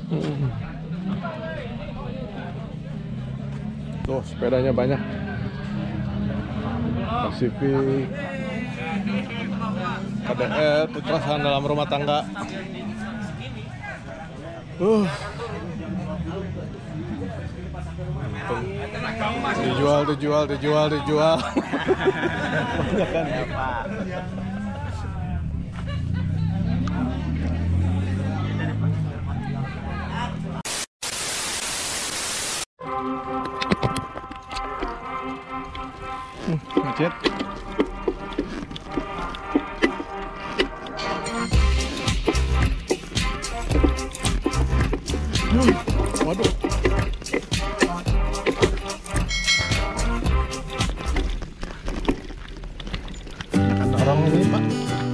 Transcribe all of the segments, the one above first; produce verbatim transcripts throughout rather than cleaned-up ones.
Hmm. Tuh sepedanya banyak. Pacific, K D R, kekerasan dalam rumah tangga. Uh. Dijual, dijual, dijual, dijual. Banyak kan ya Pak. Hmm, macet. Hmm, waduh. Ada orang ini Pak.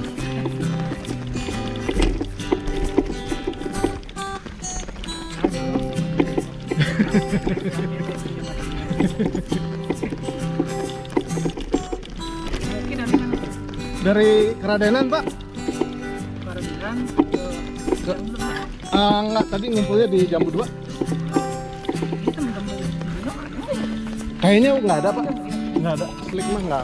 Dari Keradenan Pak. Keradenan ke uh, enggak, tadi ngumpulnya di Jambu dua. Kayaknya nggak ada Pak. Nggak ada. Klik mah nggak.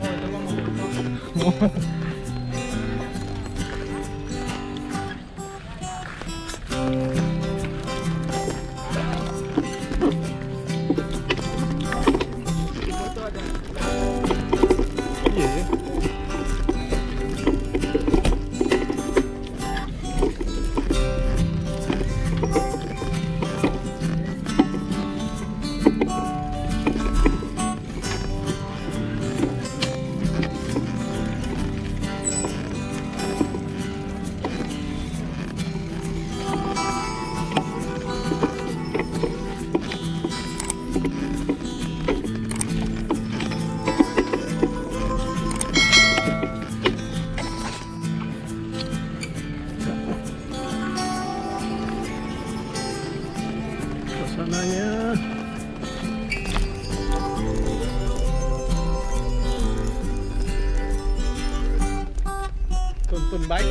Suasananya tuntun baik.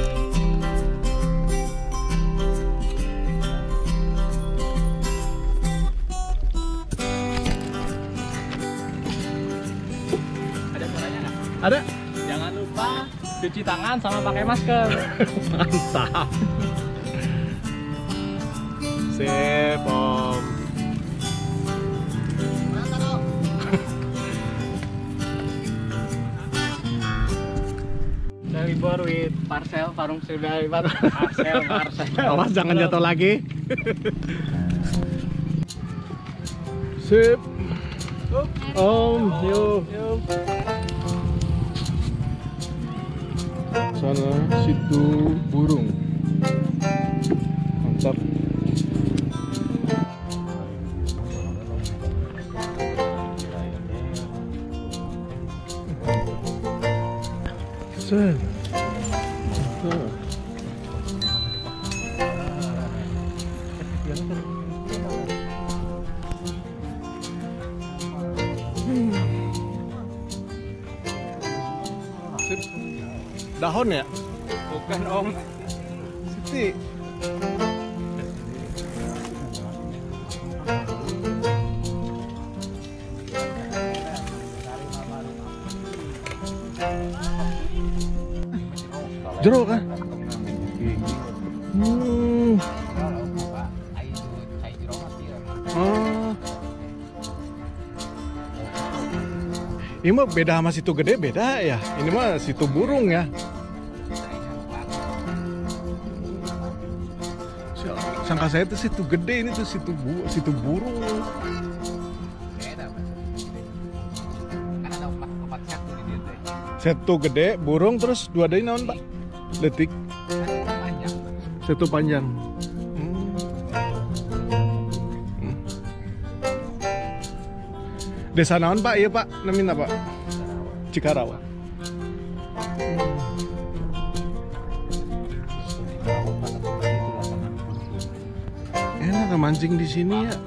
Ada suaranya nggak? Ada. Jangan lupa cuci tangan sama pakai masker. Mantap. Sip Om. Libur with parcel Parung sudah parcel parcel. Awas jangan jatuh lagi. Sip. Om, yuk. Sana situ burung. Mantap. Set. Mantap. Sip. Dahon ya? Bukan Om. Siti. Jeruk kan? Hmm. Oh. Ini mah beda sama situ gede, beda ya. Ini mah situ burung ya. Sangka saya itu situ gede, ini tuh situ bu, situ burung. Setu gede, burung, terus dua dari naon Pak? Detik. Setu panjang. Hmm. Hmm. Desa naon Pak? Iya Pak, namanya Pak? Cikarawa. Enak mancing di sini ya.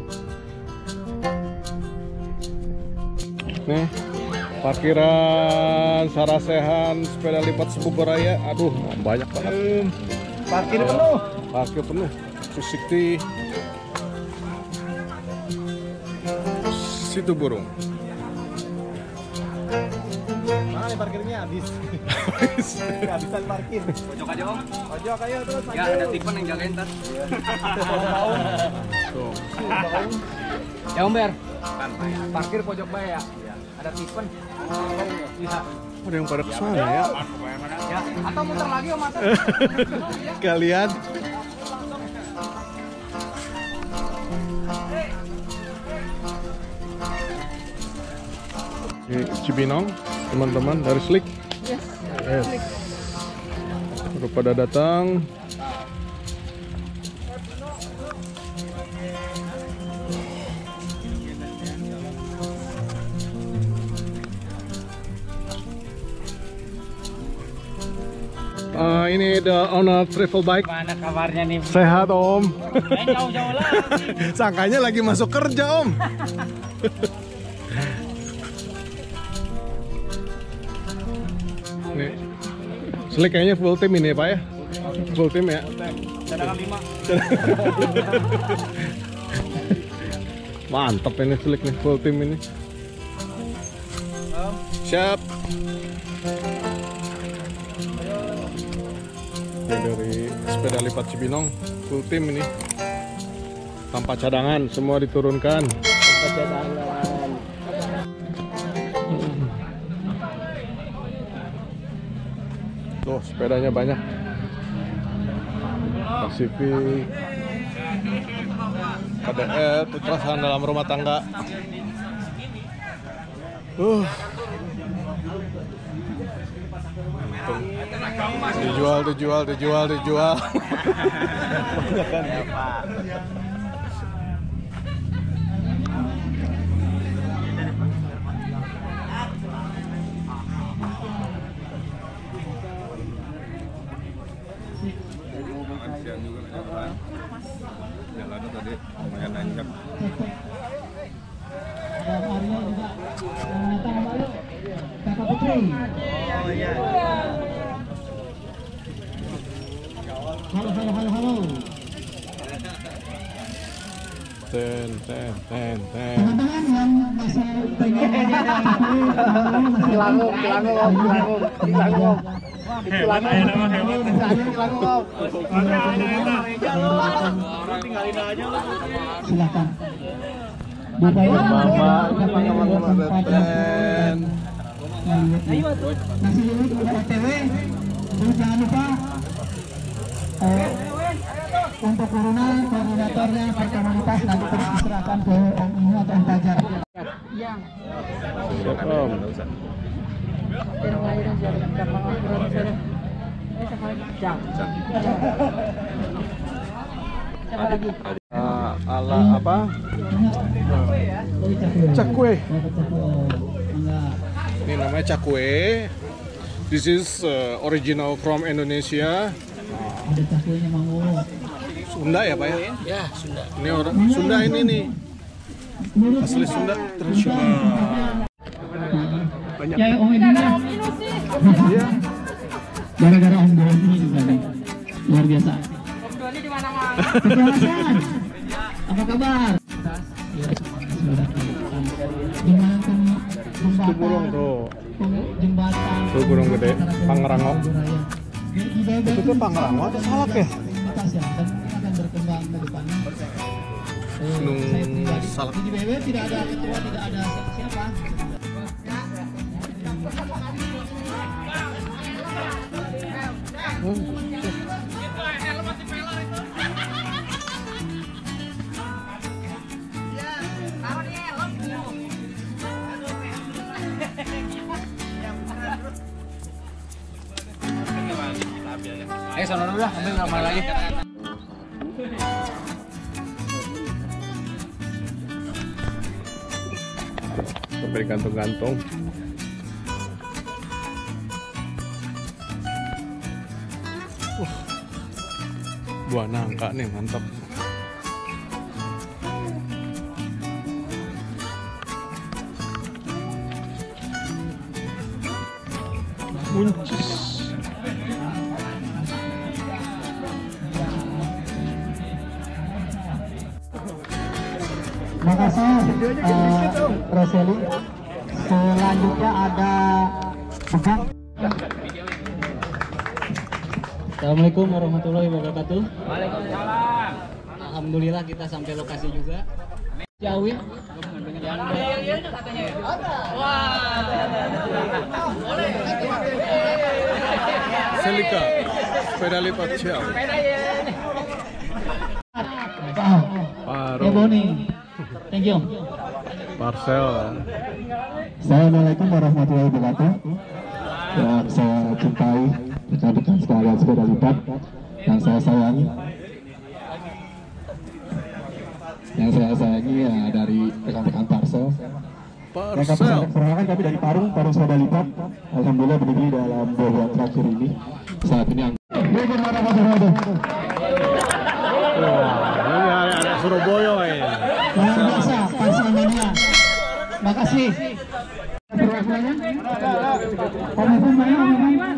Nih, parkiran Sarasehan sepeda lipat Sebuburaya. Aduh, banyak banget. Parkir penuh. Parkir penuh. Susikti. Situ burung. Mana nih parkirnya habis? Kehabisan parkir. Pojok aja om. Pojok ayo terus. Ya ada tipen yang jagain ntar. Tuh. Ya om Ber. Parkir pojok bae ya. Ada tipen. Bisa. Ada yang pada kesana ya. Ya. Atau muter lagi om Mas. Kalian. Ini Cibinong, teman-teman dari Slick. Yes. Yes. Udah pada datang. Uh, ini the owner travel bike. Mana kabarnya nih? Sehat om. Jauh-jauh lah. Sangkanya lagi masuk kerja om. Nih, Slick kayaknya full tim ini ya Pak ya? Full tim ya? Cadangan lima. Mantap ini Slick nih, full tim ini. Siap. Ini dari sepeda lipat Cibinong, full tim ini. Tanpa cadangan, semua diturunkan. Tanpa cadangan. Tuh, sepedanya banyak. Pacific, K D R, kekerasan dalam rumah tangga. Uh. Dijual, dijual, dijual, dijual. Kan ya Pak. Jalannya tadi lumayan nanjak. Oh iya. Halo, halo, halo, halo. Ten, ten, ten, ten. Teman-teman yang masih pengen Kilangung, kilangung, om, kilangung, kilangung. Kilangung, kilangung, om. silakan. Bapak Ibu, Bapak, Bapak Ibu, teman-teman ten. Nasi liwet udah O T W. Terus jangan lupa eh, untuk urunan koordinatornya per komunitas nanti terus diserahkan ke Om Ihu atau Om Fajar. Siap om. Uh, ala apa? Cakwe. Ini namanya cakwe. This is uh, original from Indonesia. Ada cakwenya Mang Wo. Sunda ya Pak ya? Ya Sunda. Ini orang Sunda ini nih. Asli Sunda tradisional. Banyak. Ya Om Ihu. Iya. Gara-gara Om Doni ini juga nih. Luar biasa. Om Doni di mana Mang? Kejelasan. Apa kabar? Ya, sudah. Gimana tuh Itu burung tuh. jembatan? Tuh burung gede, pangrango. Di B B Itu tuh pangrango atau salak ya? atas ya, dan akan berkembang ke depannya. Eh, Nung saya pribadi, salak. di B B tidak ada ketua, tidak ada siapa. Ayo sana dulu lah, ambil gambar lagi. Sampai gantung-gantung. Uh, buah nangka nih mantap. Buncis. Makasih uh, Roseli. Selanjutnya ada Bang. Assalamualaikum warahmatullahi wabarakatuh. Waalaikumsalam. Alhamdulillah kita sampai lokasi juga. Ciawi. Selika, sepeda lipat Ciawi. Paro. Ya Boni. Thank you. Parcel. Assalamualaikum warahmatullahi wabarakatuh. Yang saya cintai rekan-rekan sekalian sepeda lipat yang saya sayangi. Yang saya sayangi ya dari rekan-rekan Parsel. Yang kami Parcel. perkenalkan kami dari Parung, Parung sepeda lipat. Alhamdulillah berdiri dalam dua terakhir ini. Saat ini yang bagaimana Mas Rodo? Wah, ini anak Surabaya ini. Luar biasa, Parsel Mania. Makasih. Perwakilannya? Om Evan mana Om Evan?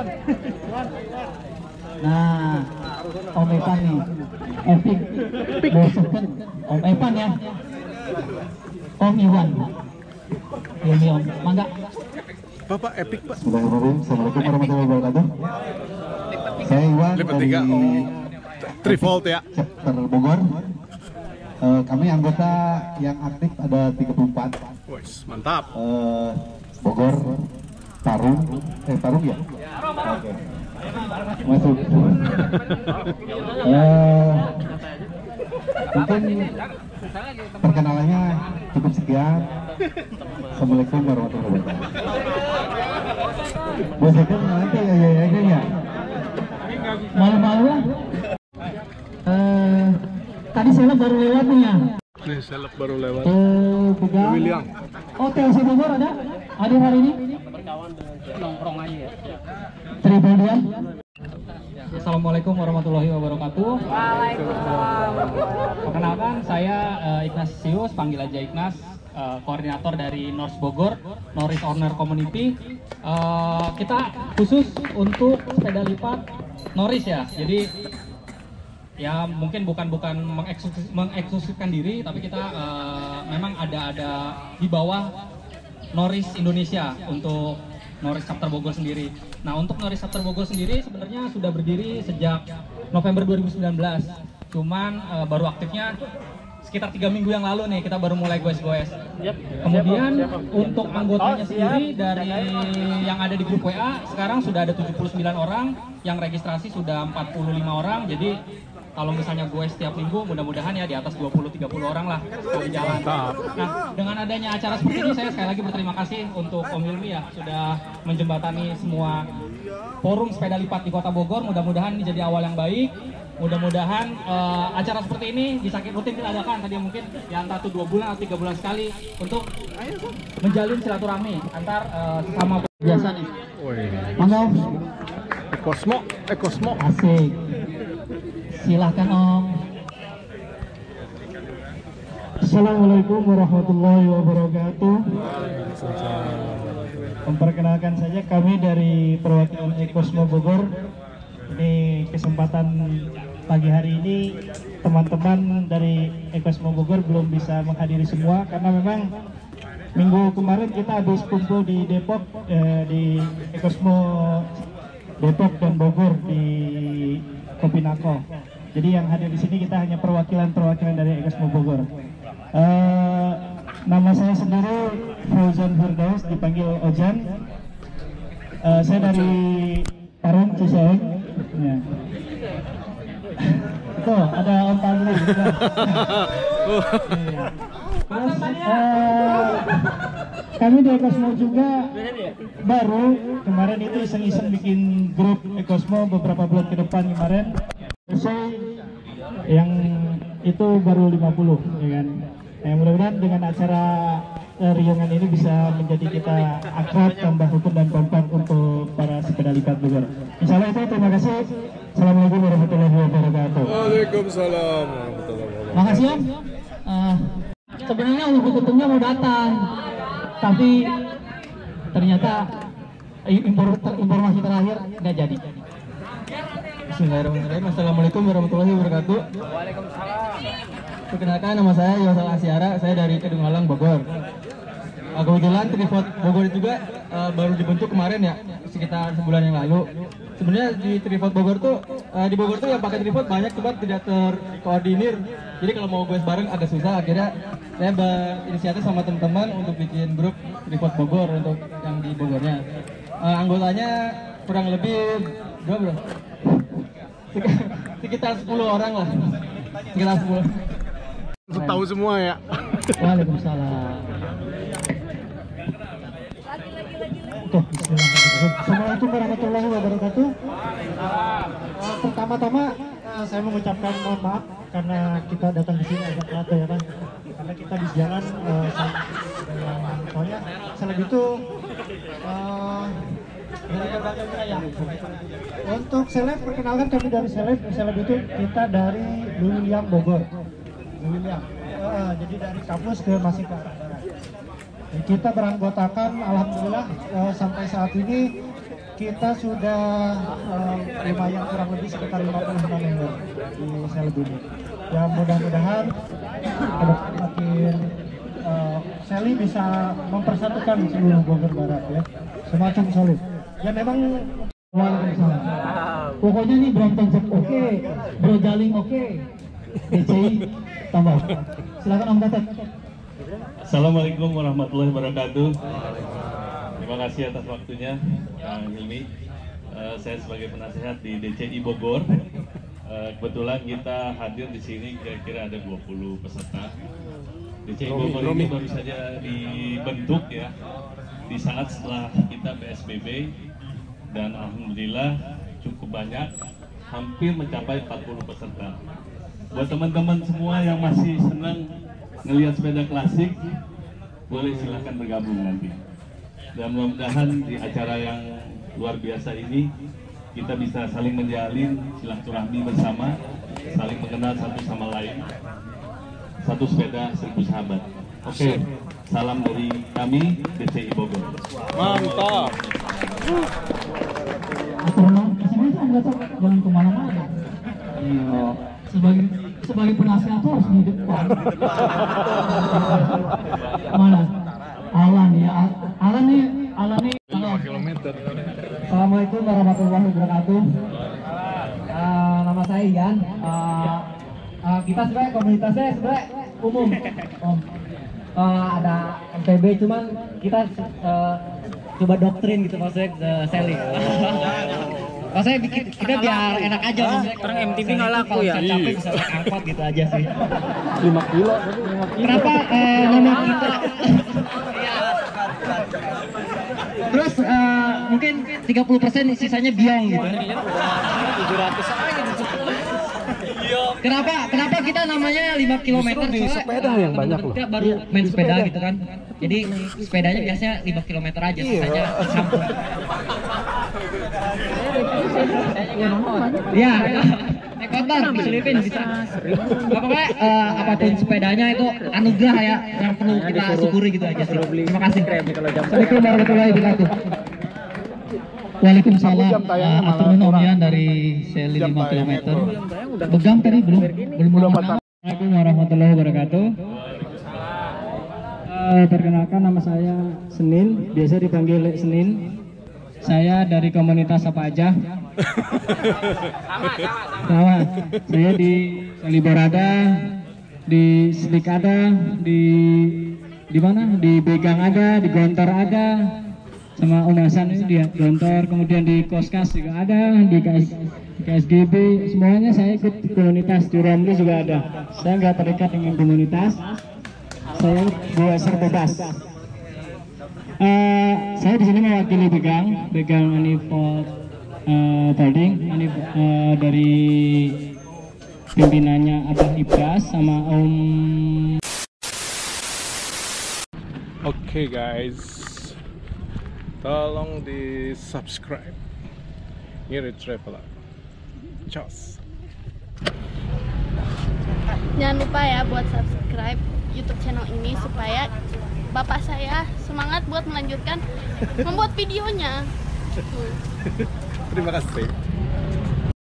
Nah, Om Evan nih, Epic, bosekan Om Evan ya, Om Iwan, ini Om, mangga. Bapak epic Pak. Bismillahirrahmanirrahim. Assalamualaikum warahmatullahi wabarakatuh. Saya Iwan Lipat dari tiga, oh. Trivolt ya. Chapter Bogor. Uh, kami anggota yang aktif ada tiga puluh empat. Wes, mantap. Uh, Bogor, Parung, eh Parung ya? Oke. Masuk. uh, mungkin perkenalannya cukup sekian. Assalamualaikum warahmatullahi wabarakatuh. Bosekan nanti ya ya ya ya. Malu-malu lah. Uh, tadi saya baru lewat nih ya. Nih, seleb baru lewat. Eh, pegang. William. Oh, T L C Bogor ada? Ada hari ini? Nongkrong aja ya. Triple dia. Assalamualaikum warahmatullahi wabarakatuh. Waalaikumsalam. Perkenalkan saya uh, Ignatius, panggil aja Ignas, uh, koordinator dari North Bogor, Norris Owner Community. Uh, kita khusus untuk sepeda lipat Norris ya. Jadi ya mungkin bukan bukan mengeksklusif, mengeksklusifkan diri, tapi kita uh, memang ada ada di bawah Norris Indonesia untuk Norris Chapter Bogor sendiri. Nah, untuk Norris Chapter Bogor sendiri sebenarnya sudah berdiri sejak November dua ribu sembilan belas. Cuman uh, baru aktifnya sekitar tiga minggu yang lalu nih, kita baru mulai goes-goes. Kemudian untuk anggotanya sendiri dari yang ada di grup W A sekarang sudah ada tujuh puluh sembilan orang, yang registrasi sudah empat puluh lima orang. Jadi kalau misalnya gue setiap minggu, mudah-mudahan ya di atas dua puluh tiga puluh orang lah sekali jalan. Nah, dengan adanya acara seperti ini, saya sekali lagi berterima kasih untuk Om Hilmi ya, sudah menjembatani semua forum sepeda lipat di Kota Bogor. Mudah-mudahan ini jadi awal yang baik. Mudah-mudahan uh, acara seperti ini bisa rutin kita adakan, tadi mungkin yang satu dua bulan atau tiga bulan sekali, untuk menjalin silaturahmi antar uh, sesama biasa nih. Mangga. Ekosmo, Ekosmo. Asik. Silahkan Om. Assalamualaikum warahmatullahi wabarakatuh. Memperkenalkan saja kami dari perwakilan Ekosmo Bogor. Ini kesempatan pagi hari ini teman-teman dari Ekosmo Bogor belum bisa menghadiri semua karena memang minggu kemarin kita habis kumpul di Depok, eh, di Ekosmo Depok dan Bogor di Kopinako. Jadi yang hadir di sini kita hanya perwakilan-perwakilan dari Ekosmo Bogor. Uh, nama saya sendiri Fauzan Firdaus, dipanggil Ojan. Uh, saya dari Parung Ciseeng. Ya. Tuh ada Om Pabli. Terus uh, kami di Ekosmo juga baru kemarin itu iseng-iseng bikin grup Ekosmo beberapa bulan ke depan kemarin. Selesai yang itu baru lima puluh ya kan. Nah, mudah-mudahan dengan acara uh, riungan ini bisa menjadi kita akrab, tambah rukun dan kompak untuk para sepeda lipat Bogor. Insyaallah itu, terima kasih. Assalamualaikum warahmatullahi wabarakatuh. Waalaikumsalam warahmatullahi wabarakatuh. Makasih Om. Uh, sebenarnya Ibu Ketumnya mau datang, tapi ternyata informasi terakhir nggak jadi. Bismillahirrahmanirrahim. Assalamualaikum warahmatullahi wabarakatuh. Waalaikumsalam. Perkenalkan, nama saya Yosal Asyara, saya dari Kedunghalang, Bogor. Uh, kebetulan Trivot Bogor juga uh, baru dibentuk kemarin ya, sekitar sebulan yang lalu. Sebenarnya di Trivot Bogor tuh, uh, di Bogor tuh yang pakai Trivot banyak, cuma tidak terkoordinir. Jadi kalau mau goes bareng agak susah. Akhirnya saya berinisiatif sama teman-teman untuk bikin grup Trivot Bogor untuk yang di Bogornya. Uh, anggotanya kurang lebih berapa bro? Sekitar sepuluh orang lah. Sekitar sepuluh. Tahu semua ya. Waalaikumsalam. Oke, bismillahirrahmanirrahim. Assalamualaikum warahmatullahi wabarakatuh. Uh, Pertama-tama uh, saya mengucapkan mohon maaf karena kita datang di sini agak telat ya kan. Karena kita di jalan uh, sama soalnya selain itu uh, dari berbagai wilayah. Untuk seleb, perkenalkan kami dari seleb. Seleb itu kita dari Luwiliang Bogor. Luwiliang. Uh, jadi dari kampus ke masih ke arah barat. Dan kita beranggotakan, alhamdulillah uh, sampai saat ini kita sudah uh, lumayan kurang lebih sekitar lima puluh enam member di seleb ini. Ya mudah-mudahan ada makin uh, Seli bisa mempersatukan seluruh Bogor Barat ya. Semacam solid. Ya memang Waalaikumsalam. Pokoknya nih Bram Konsep oke, Bro Jaling oke, D C I tambah. Silakan Om Tatet. Assalamualaikum warahmatullahi wabarakatuh. Terima kasih atas waktunya, Kang Hilmi. Uh, saya sebagai penasehat di D C I Bogor. Uh, kebetulan kita hadir di sini kira-kira ada dua puluh peserta. D C I Bogor ini baru saja dibentuk ya di saat setelah kita P S B B, dan alhamdulillah cukup banyak, hampir mencapai empat puluh peserta. Buat teman-teman semua yang masih senang ngelihat sepeda klasik, boleh silahkan bergabung nanti. Dan mudah-mudahan di acara yang luar biasa ini kita bisa saling menjalin silaturahmi bersama, saling mengenal satu sama lain. Satu sepeda, seribu sahabat. Oke, salam dari kami D C I Bogor. Mantap. Jangan kemana-mana. Iya. Sebagai sebagai penasehat harus di depan. Mana? Alan ya. Alan nih, Alan nih. lima kilometer. Assalamualaikum warahmatullahi wabarakatuh. Uh, nama saya Ian. Uh, uh, kita sebenarnya komunitasnya sebenarnya umum. Om. Uh, ada M P B, cuman kita uh, coba doktrin gitu maksudnya uh, selling. Maksudnya bikin kita biar enak aja maksudnya. Orang M T V nggak laku ya? Capek bisa naik angkot gitu aja sih. lima kilo tapi lima kilo. Kenapa uh, nama kita? Terus uh, mungkin tiga puluh persen sisanya biong gitu. tujuh ratus aja gitu. Kenapa? Kenapa kita namanya lima kilometer? Justru di Soalnya, sepeda yang banyak loh. kita baru main sepeda gitu kan. Jadi sepedanya biasanya lima kilometer aja, sisanya campur. Iya, naik motor di Filipina bisa. Pokoknya uh, apapun sepedanya itu anugerah ya, yang perlu kita syukuri gitu aja sih. Terima kasih. Assalamualaikum warahmatullahi wabarakatuh. Waalaikumsalam. Uh, Aturun Om Ian dari Seli lima kilometer. Begang tadi belum belum belum. Assalamualaikum warahmatullahi wabarakatuh. Uh, perkenalkan nama saya Senin, biasa dipanggil Senin. Saya dari komunitas apa aja? Sama. Saya di Seliborada, di Slik ada, di di mana? Di Begang ada, di Gontor ada, sama Unasan ini dia Gontor, kemudian di Koskas juga ada, di K S, K S G B, semuanya saya ikut komunitas. Di Romli juga ada. Saya nggak terikat dengan komunitas. Saya belajar bebas. Uh, saya di sini mewakili Begang, Begang Manifold uh, Holding, ini uh, dari pimpinannya Abah Ibras sama Om. Oke okay, guys, tolong di subscribe Ngiri Traveler. Cos. Jangan lupa ya buat subscribe YouTube channel ini supaya bapak saya semangat buat melanjutkan membuat videonya. Terima kasih.